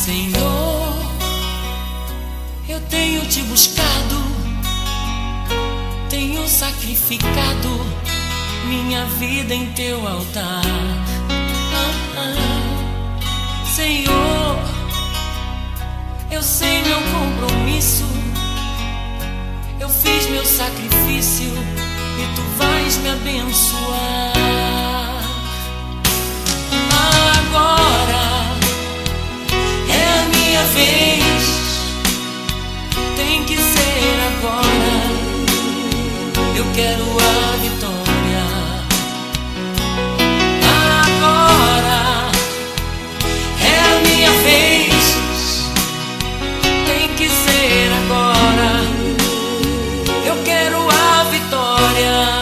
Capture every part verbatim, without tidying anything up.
Senhor, eu tenho te buscado, tenho sacrificado minha vida em teu altar. Ah, ah. Senhor, eu sei meu compromisso, eu fiz meu sacrifício e tu vais me abençoar. Agora é a minha vez, tem que ser agora. Eu quero a vitória. Agora é a minha vez, tem que ser agora. Eu quero a vitória.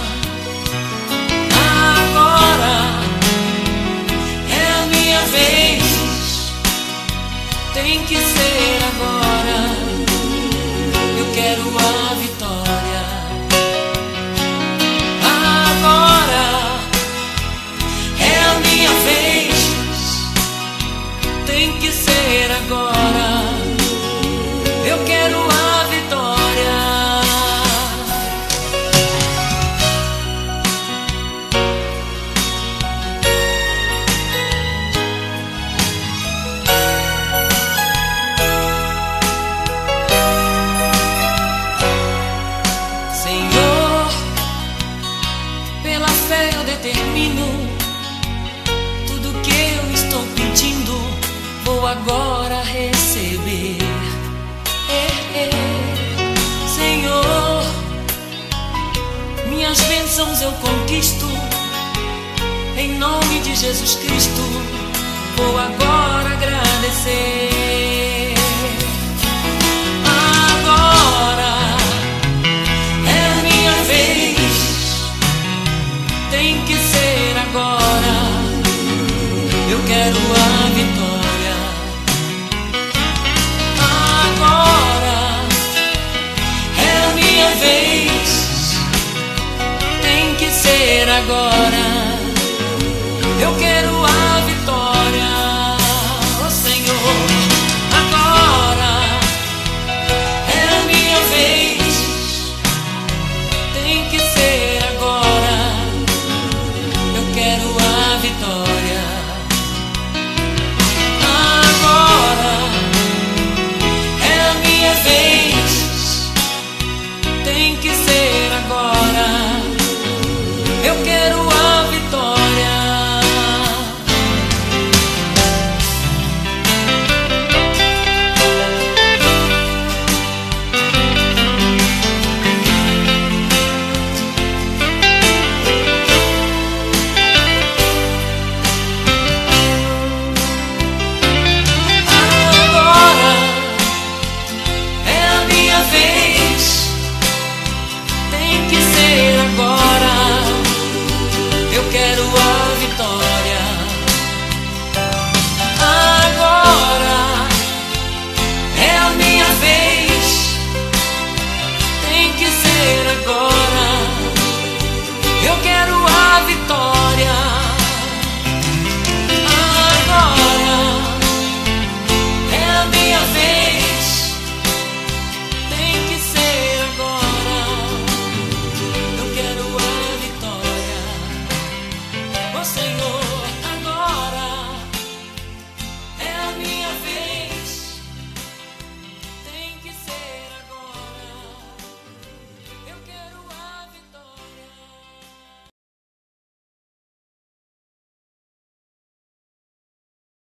Tem que ser agora. Eu quero a vitória. Agora é a minha vez. Tem que ser agora. Eu quero a vitória. Eu determino tudo que eu estou pedindo, vou agora receber. É, é. Senhor, minhas bênçãos eu conquisto, em nome de Jesus Cristo, vou agora agradecer. Agora é a minha vez, tem que ser agora. Eu quero a vitória. Agora é a minha vez, tem que ser agora. Eu quero